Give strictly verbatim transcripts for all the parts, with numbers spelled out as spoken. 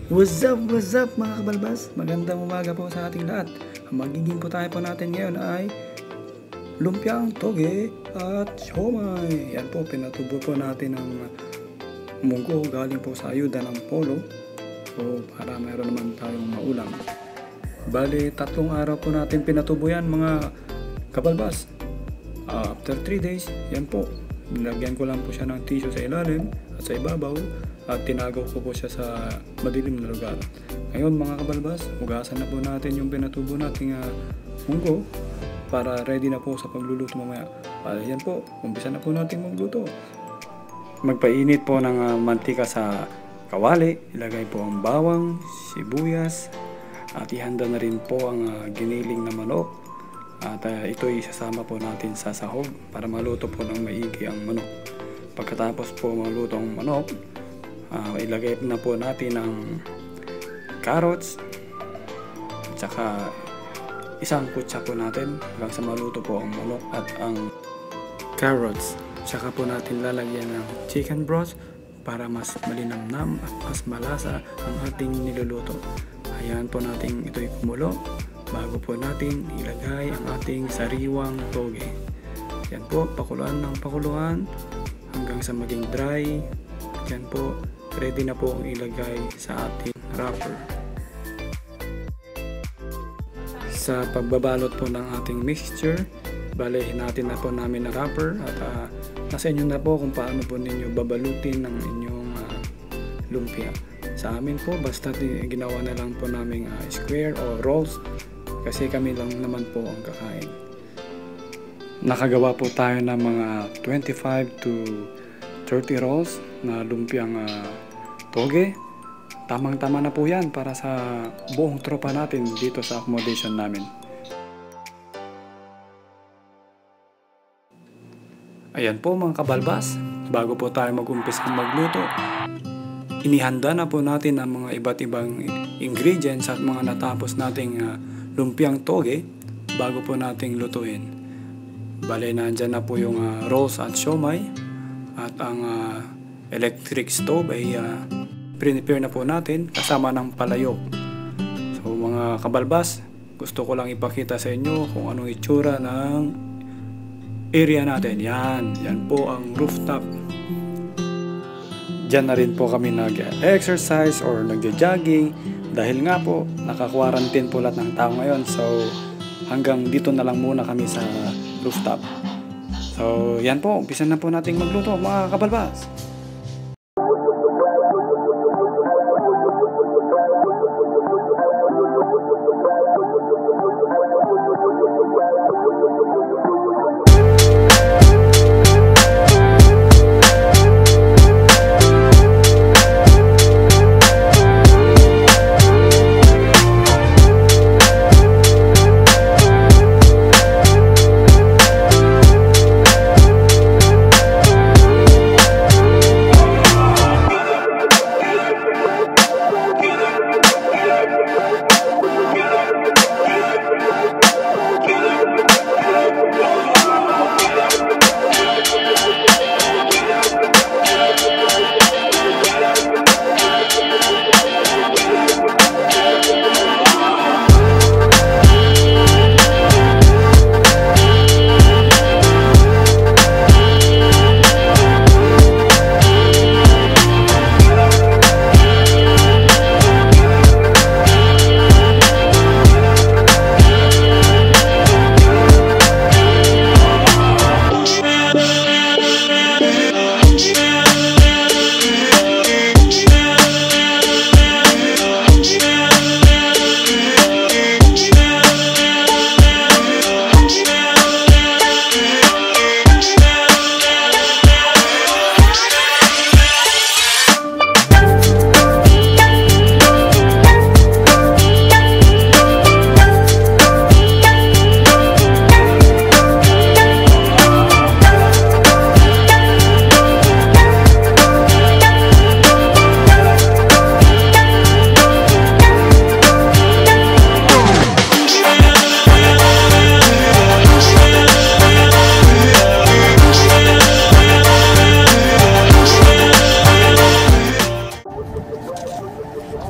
What's up, what's up mga kabalbas? Magandang umaga po sa ating lahat. Ang magiging po tayo po natin ngayon ay lumpiang toge at siomay. Yan po, pinatubo po natin ng munggo galing po sa ayuda ng polo. So, para mayroon naman tayong maulam. Bali, tatlong araw po natin pinatubo yan mga kabalbas. Uh, after three days, yan po. Nilagyan ko lang po siya ng tissue sa ilalim at sa ibabaw. At tinagaw ko po siya sa madilim na lugar. Ngayon mga kabalbas, hugasan na po natin yung pinatubo nating uh, munggo para ready na po sa pagluluto mamaya. Para yan po, umpisa na po natin magluto. Magpainit po ng uh, mantika sa kawali. Ilagay po ang bawang, sibuyas, at ihanda na rin po ang uh, giniling na manok. At uh, ito isasama po natin sa sahog para maluto po ng maigi ang manok. Pagkatapos po maluto ang manok, Uh, ilagay na po natin ang carrots at saka isang kutsa po natin hanggang sa maluto po ang manok at ang carrots. Saka po natin lalagyan ng chicken broth para mas malinamnam at mas malasa ang ating niluluto. Hayaan po natin ito'y kumulo bago po natin ilagay ang ating sariwang toge. Yan po, pakuluan ng pakuluan hanggang sa maging dry. Yan po, ready na po ang ilagay sa ating wrapper. Sa pagbabalot po ng ating mixture, balehin natin na po namin na wrapper at uh, nasa inyo na po kung paano po ninyo babalutin ng inyong uh, lumpia. Sa amin po, basta ginawa na lang po namin uh, square o rolls kasi kami lang naman po ang kakain. Nakagawa po tayo ng mga twenty-five to thirty rolls na lumpiang uh, toge. Tamang-tama na po yan para sa buong tropa natin dito sa accommodation namin. Ayan po mga kabalbas, bago po tayo mag-umpisa magluto, inihanda na po natin ang mga iba't ibang ingredients at mga natapos nating uh, lumpiang toge bago po nating lutuin. Bale, nandyan na po yung uh, rolls at siomay. At ang uh, electric stove ay uh, prepare na po natin kasama ng palayok. So mga kabalbas, gusto ko lang ipakita sa inyo kung anong itsura ng area natin. Yan, yan po ang rooftop. Diyan na rin po kami nag-exercise or nag-jogging dahil nga po naka-quarantine po lahat ng tao ngayon. So hanggang dito na lang muna kami sa rooftop. So, yan po. Umpisa na po nating magluto mga kabalbas.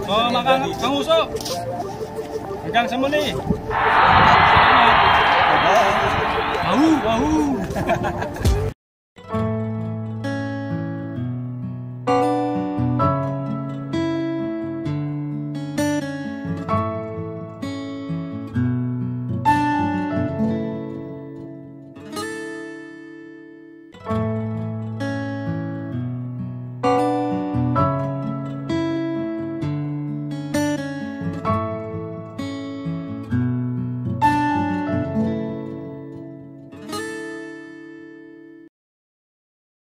Oh, makan Kang Uso. Hanggang sa muli. Wahoo, wahoo.